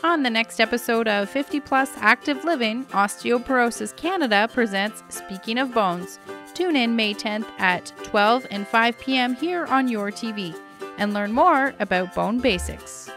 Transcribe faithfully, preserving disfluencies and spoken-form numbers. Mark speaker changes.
Speaker 1: On the next episode of fifty plus Active Living, Osteoporosis Canada presents Speaking of Bones. Tune in May tenth at twelve and five p.m. here on YourTV and learn more about bone basics.